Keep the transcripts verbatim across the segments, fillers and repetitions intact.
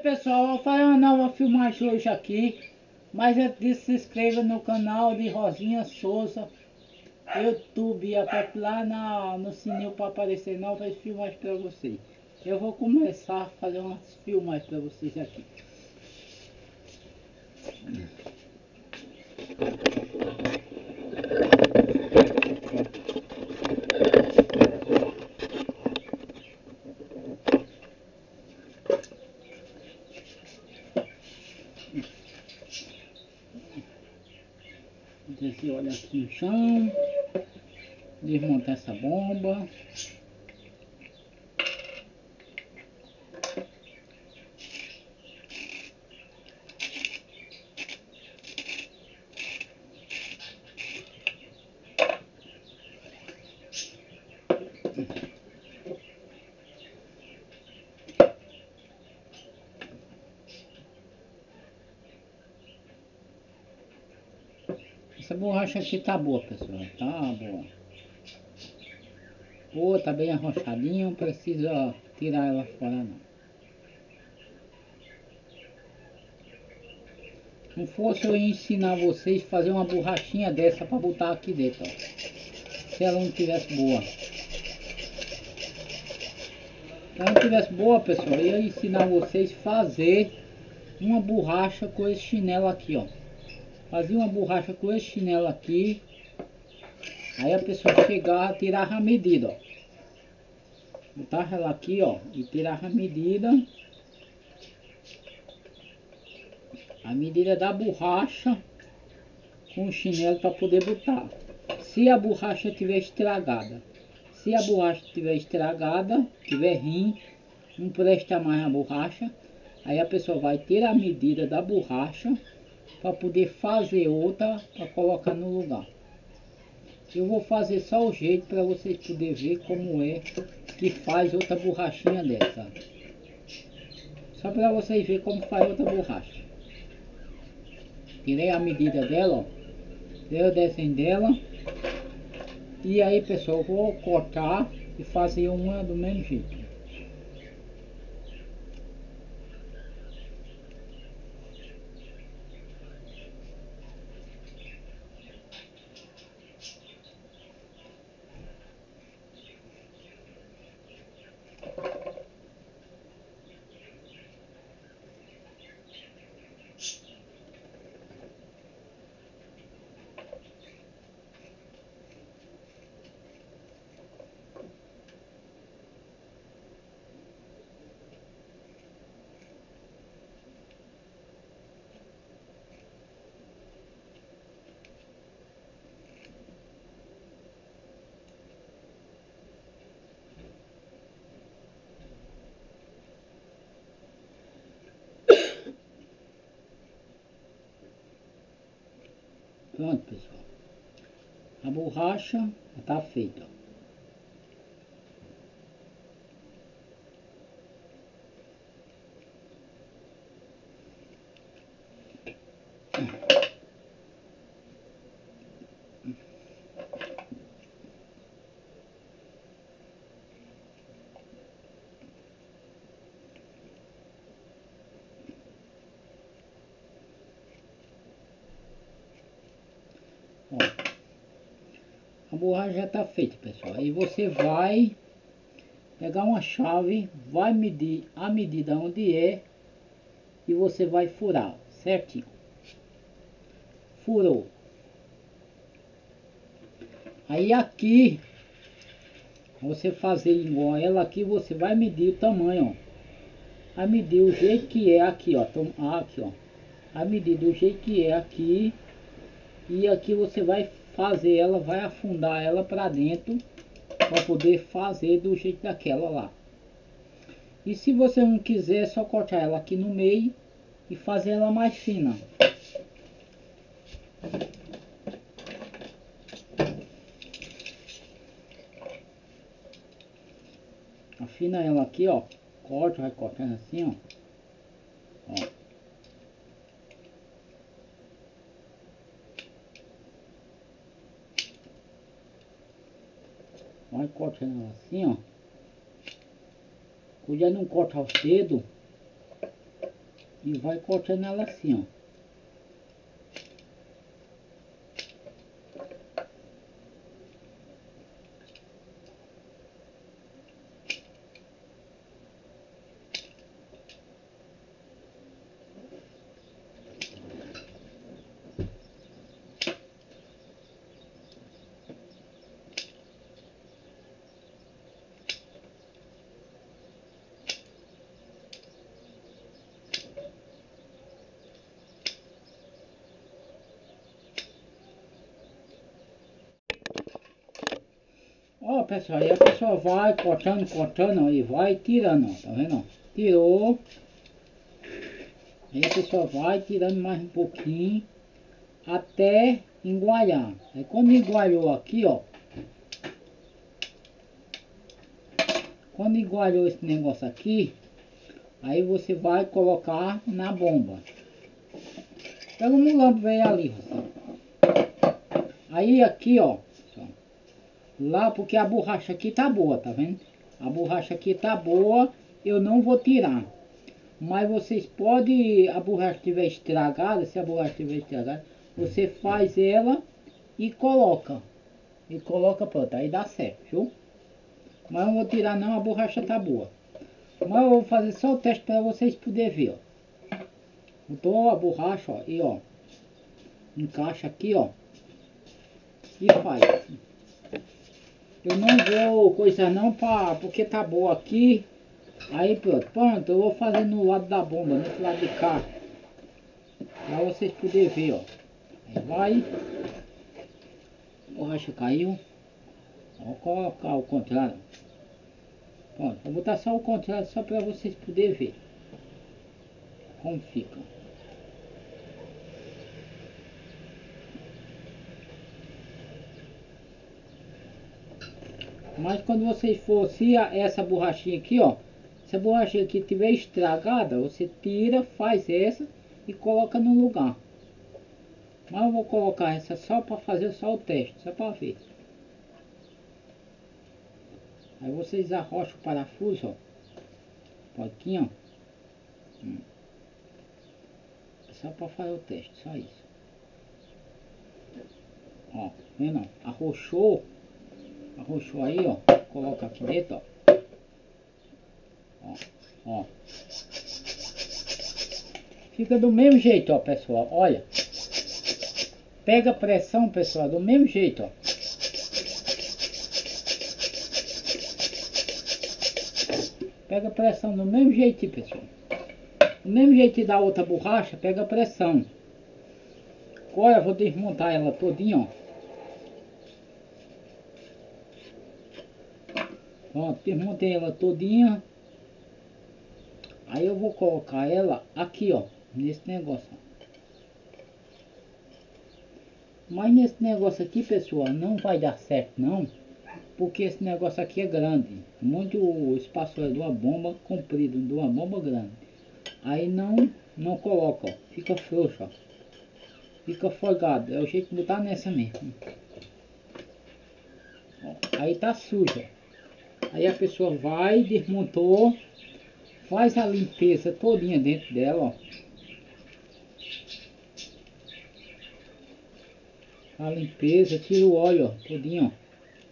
pessoal, vou fazer uma nova filmagem hoje aqui. Mas antes disso, se inscreva no canal de Rosinha Souza YouTube e aperte lá na, no sininho para aparecer novas filmagens para vocês. Eu vou começar a fazer umas filmagens para vocês aqui. Descer, olha aqui no chão, desmontar essa bomba. Essa borracha aqui tá boa, pessoal, tá boa. Boa, tá bem arrochadinha, não precisa tirar ela fora não. Não fosse eu ensinar vocês a fazer uma borrachinha dessa para botar aqui dentro, ó. Se ela não tivesse boa. Se ela não tivesse boa, pessoal, eu ia ensinar vocês a fazer uma borracha com esse chinelo aqui, ó. Fazia uma borracha com esse chinelo aqui. Aí a pessoa chegava, tirava a medida, ó. Botava ela aqui, ó, e tirava a medida. A medida da borracha com o chinelo para poder botar. Se a borracha tiver estragada, se a borracha tiver estragada, tiver ruim, não presta mais a borracha, aí a pessoa vai ter a medida da borracha para poder fazer outra para colocar no lugar. Eu vou fazer só o jeito para vocês poderem ver como é que faz outra borrachinha dessa. Só para vocês verem como faz outra borracha. Tirei a medida dela, ó. Dei o desenho dela. E aí, pessoal, eu vou cortar e fazer uma do mesmo jeito. Pronto, pessoal. A borracha já está feita. Ó, a borracha já está feita, pessoal. Aí você vai pegar uma chave, vai medir a medida onde é e você vai furar certinho. Furou. Aí aqui, você fazer igual ela aqui, você vai medir o tamanho, ó. A medir o jeito que é aqui, ó. Aqui, ó. A medir do jeito que é aqui. E aqui você vai fazer ela, vai afundar ela para dentro para poder fazer do jeito daquela lá. E se você não quiser, é só cortar ela aqui no meio e fazer ela mais fina. Afina ela aqui, ó. Corta, vai cortando assim, ó. Ó. Vai cortando ela assim, ó. Cuidado não cortar os dedos. E vai cortando ela assim, ó. Ó, pessoal, aí a pessoa vai cortando, cortando, ó, e vai tirando, ó, tá vendo? Ó? Tirou. Aí a pessoa vai tirando mais um pouquinho até engualhar. Aí quando engualhou aqui, ó. Quando engualhou esse negócio aqui, aí você vai colocar na bomba. Pega um mulambo velho ali, pessoal. Aí aqui, ó. Lá, porque a borracha aqui tá boa, tá vendo? A borracha aqui tá boa, eu não vou tirar. Mas vocês podem, a borracha estiver estragada, se a borracha estiver estragada, você faz ela e coloca. E coloca, pronto, aí dá certo, viu? Mas eu não vou tirar não, a borracha tá boa. Mas eu vou fazer só o teste para vocês poderem ver, ó. Botou a borracha, ó, e ó. Encaixa aqui, ó. E faz. Eu não vou coisar não, pra, porque tá boa aqui. Aí pronto, pronto, eu vou fazer no lado da bomba, nesse lado de cá. Pra vocês poderem ver, ó. Aí vai. A borracha caiu. Vou colocar o contrário. Pronto, vou botar só o contrário só pra vocês poderem ver. Como fica. Mas quando vocês for, se a, essa borrachinha aqui, ó. Se a borrachinha aqui tiver estragada, você tira, faz essa e coloca no lugar. Mas eu vou colocar essa só para fazer só o teste, só para ver. Aí vocês arrocham o parafuso, ó. Pouquinho, ó. Hum. Só para fazer o teste, só isso. Ó, vendo? Arrochou. Arrochou aí, ó. Coloca aqui dentro, ó. Ó, ó. Fica do mesmo jeito, ó, pessoal. Olha. Pega a pressão, pessoal, do mesmo jeito, ó. Pega a pressão do mesmo jeito, pessoal. Do mesmo jeito da outra borracha, pega a pressão. Agora eu vou desmontar ela todinha, ó. Pronto, desmontei ela todinha. Aí eu vou colocar ela aqui, ó, nesse negócio. Mas nesse negócio aqui, pessoal, não vai dar certo não. Porque esse negócio aqui é grande. Muito espaço é de uma bomba comprida, de uma bomba grande. Aí não, não coloca, ó. Fica frouxo, ó. Fica folgado. É o jeito de botar nessa mesmo. Ó, aí tá suja. Aí a pessoa vai, desmontou. Faz a limpeza todinha dentro dela, ó. A limpeza, tira o óleo, ó, todinho, ó.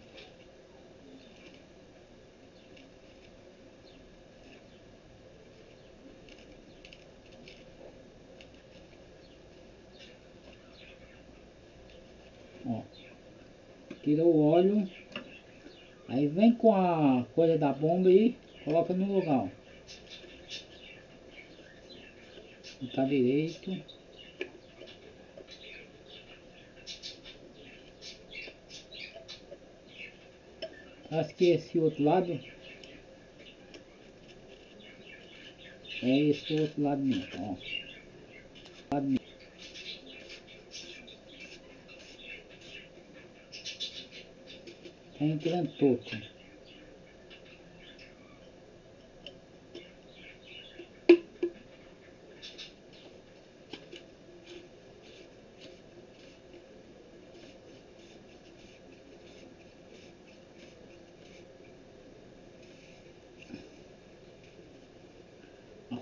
Ó, tira o óleo, aí vem com a coisa da bomba e coloca no lugar, ó. Botar direito. Acho que esse outro lado é esse outro lado mesmo, ó. Lado mesmo. Tá entrando todo.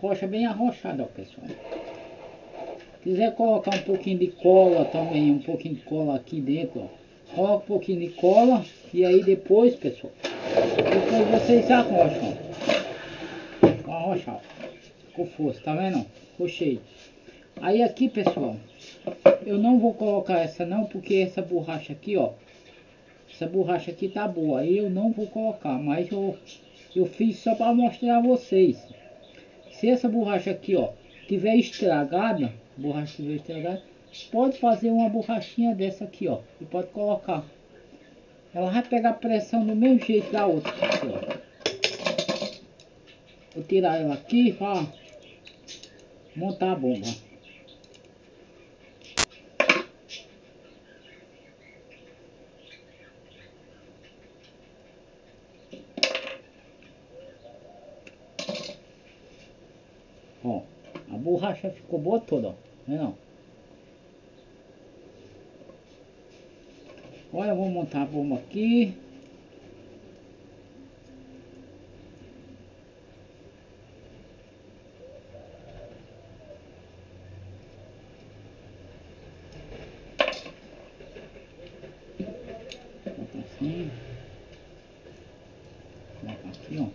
rocha bem arrochada, ó, pessoal. Quiser colocar um pouquinho de cola também, um pouquinho de cola aqui dentro, ó. Coloca um pouquinho de cola e aí depois, pessoal, depois vocês arrocham. Vou arrochar, ó. Com força, tá vendo? Ficou cheio. Aí aqui, pessoal, eu não vou colocar essa não, porque essa borracha aqui, ó, essa borracha aqui tá boa, aí eu não vou colocar, mas eu, eu fiz só para mostrar a vocês. Se essa borracha aqui, ó, tiver estragada, borracha tiver estragada, pode fazer uma borrachinha dessa aqui, ó, e pode colocar. Ela vai pegar pressão do mesmo jeito da outra aqui, ó. Vou tirar ela aqui para montar a bomba. Ó, a borracha ficou boa toda, ó. Não. Olha, eu vou montar a bomba aqui. Bota assim. Coloca aqui, ó.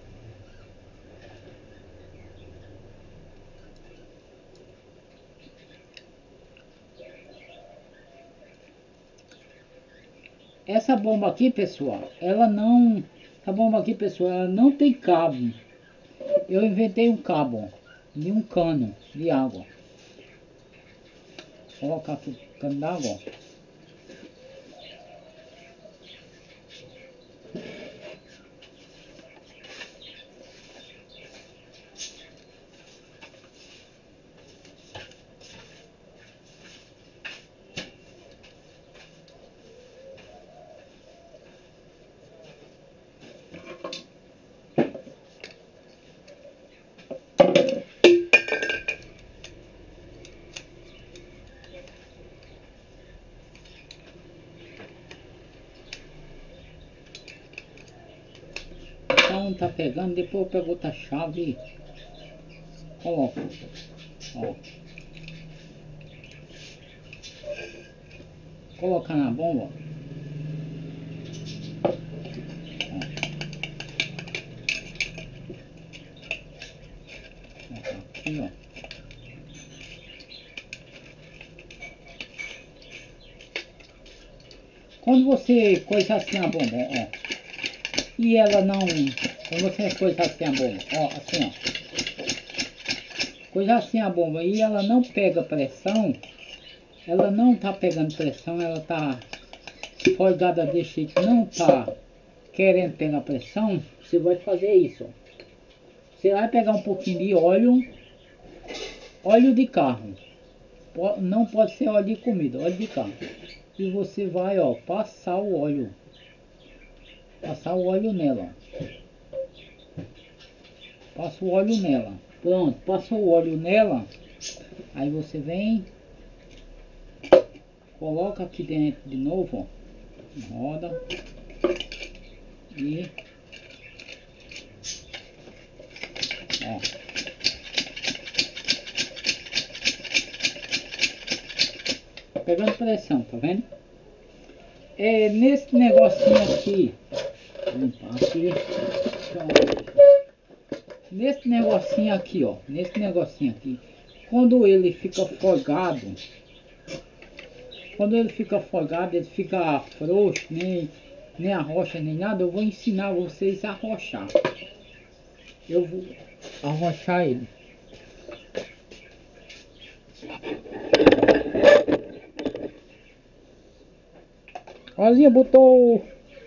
Essa bomba aqui, pessoal, ela não... Essa bomba aqui, pessoal, ela não tem cabo. Eu inventei um cabo, ó, de um cano de água. Vou colocar aqui o cano d'água, ó. Então tá pegando, depois eu pego outra chave e coloco, ó. Colocar na bomba, ó. Aqui, ó. Quando você coisa assim a bomba, ó, e ela não, quando você coisa assim a bomba, ó, assim, ó, coisa assim a bomba e ela não pega pressão, ela não tá pegando pressão, ela tá folgada desse jeito, não tá querendo pegar pressão, você vai fazer isso, ó. Você vai pegar um pouquinho de óleo, óleo de carro, não pode ser óleo de comida, óleo de carro. E você vai, ó, passar o óleo, passar o óleo nela, ó. Passa o óleo nela, pronto, passou o óleo nela, aí você vem, coloca aqui dentro de novo, ó, roda e ó, pegando pressão, tá vendo? É nesse negocinho aqui, vou limpar aqui, nesse negocinho aqui, ó, nesse negocinho aqui, quando ele fica folgado, quando ele fica folgado, ele fica frouxo, nem, nem arrocha, nem nada, eu vou ensinar vocês a arrochar. Eu vou arrochar ele. Rosinha botou...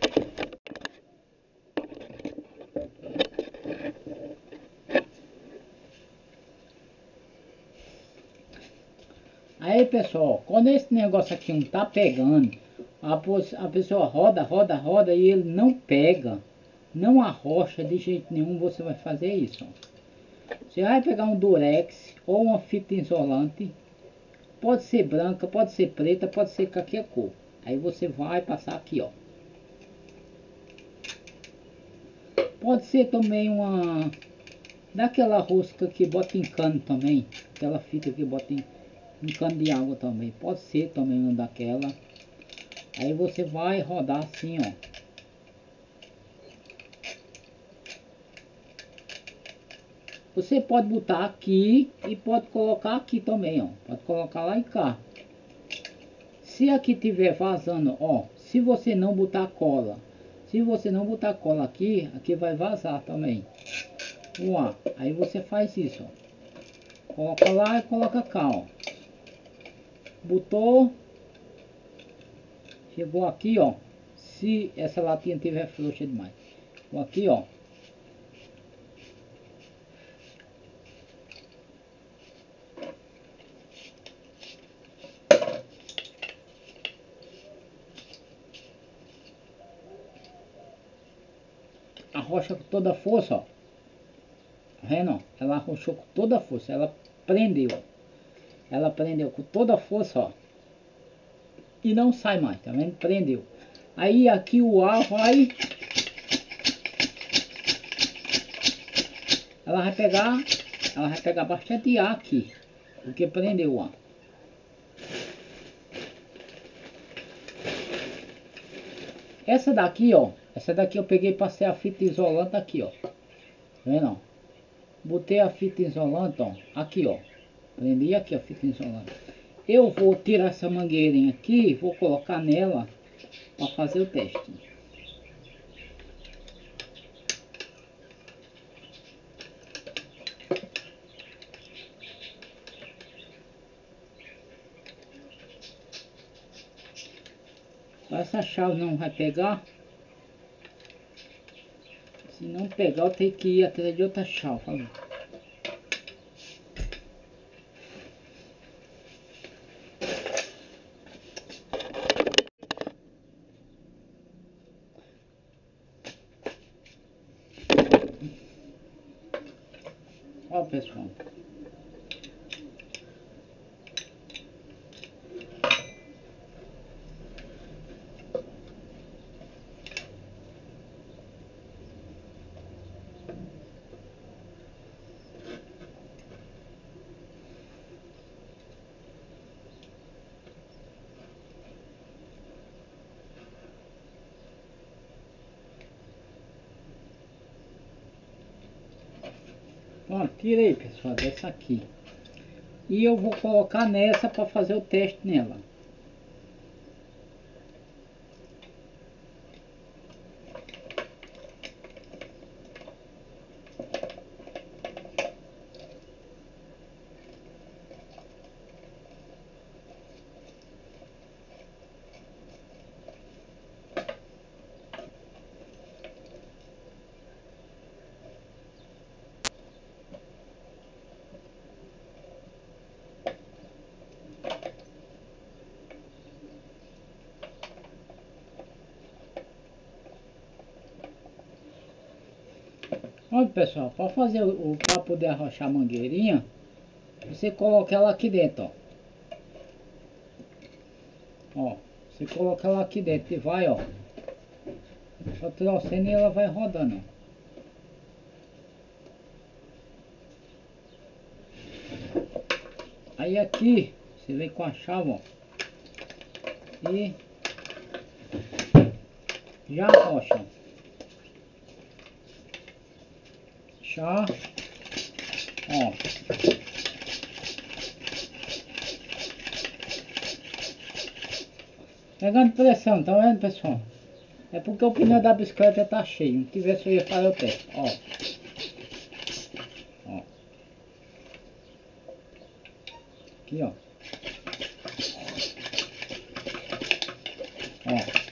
Aí, pessoal, quando esse negócio aqui não tá pegando, a, a pessoa roda, roda, roda e ele não pega, não arrocha de jeito nenhum, você vai fazer isso, ó. Você vai pegar um durex ou uma fita isolante, pode ser branca, pode ser preta, pode ser qualquer cor. Aí você vai passar aqui, ó. Pode ser também uma, Daquela rosca que bota em cano também. Aquela fita que bota em, em cano de água também. Pode ser também uma daquela. Aí você vai rodar assim, ó. Você pode botar aqui e pode colocar aqui também, ó. Pode colocar lá e cá. Se aqui tiver vazando, ó. Se você não botar cola. Se você não botar cola aqui, aqui vai vazar também. O ar. Aí você faz isso, ó. Coloca lá e coloca cá, ó. Botou. Chegou aqui, ó. Se essa latinha tiver frouxa demais. Vou aqui, ó. Arrocha com toda a força, ó. Tá vendo? Ela arrochou com toda a força. Ela prendeu. Ela prendeu com toda a força, ó. E não sai mais, tá vendo? Prendeu. Aí aqui o ar vai. Ela vai pegar. Ela vai pegar bastante ar aqui. Porque prendeu o ar. Essa daqui, ó. Essa daqui eu peguei e passei a fita isolante aqui, ó. Tá vendo? Botei a fita isolante, ó. Aqui, ó. Prendi aqui a fita isolante. Eu vou tirar essa mangueirinha aqui, vou colocar nela para fazer o teste. Essa chave não vai pegar. Se não pegar, eu tenho que ir atrás de outra chave. Falou. Ó, pessoal. Ó, tirei, pessoal, dessa aqui. E eu vou colocar nessa para fazer o teste nela. Olha, pessoal, para fazer o para poder arrochar a mangueirinha, você coloca ela aqui dentro, ó. Ó, você coloca ela aqui dentro e vai, ó. Só trouxendo e ela vai rodando, ó. Aí aqui, você vem com a chave, ó. E já arrocha. Já, ó. Pegando pressão, tá vendo, pessoal? É porque o pneu da bicicleta tá cheio. Se tivesse, eu ia fazer o teste, ó. Ó. Aqui, ó. Ó.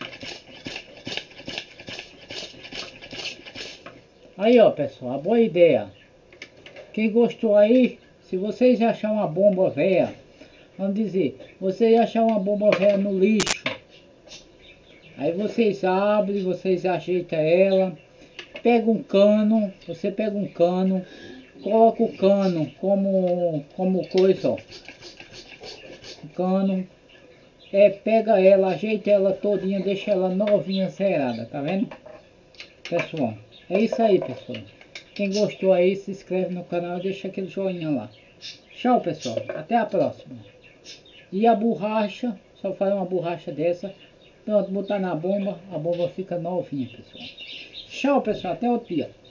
Aí, ó, pessoal, a boa ideia. Quem gostou aí, se vocês acharem uma bomba velha, vamos dizer, vocês acharem uma bomba velha no lixo, aí vocês abrem, vocês ajeitam ela, pega um cano, você pega um cano, coloca o cano como, como coisa, ó. O cano, é, pega ela, ajeita ela todinha, deixa ela novinha, zerada, tá vendo? Pessoal, é isso aí, pessoal. Quem gostou aí, se inscreve no canal e deixa aquele joinha lá. Tchau, pessoal. Até a próxima. E a borracha, só fazer uma borracha dessa. Pronto, botar na bomba, a bomba fica novinha, pessoal. Tchau, pessoal. Até outro dia.